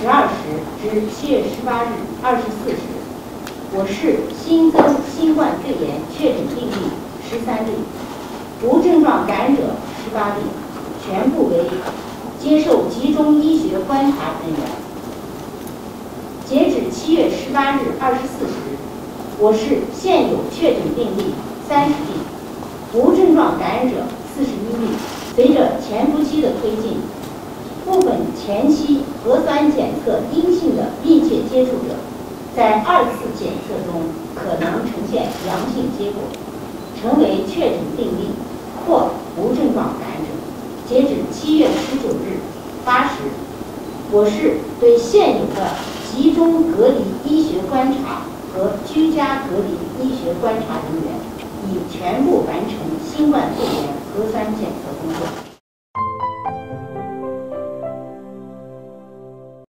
12时至7月18日24时，我市新增新冠肺炎确诊病例13例，无症状感染者18例，全部为接受集中医学观察人员。截止7月18日24时，我市现有确诊病例30例，无症状感染者41例。随着潜伏期的推进，部分前期核酸检测阴性的密切接触者，在2次检测中可能呈现阳性结果，成为确诊病例或无症状感染者。截止7月19日8时，我市对现有的集中隔离医学观察和居家隔离医学观察人员已全部完成新冠肺炎核酸检测工作。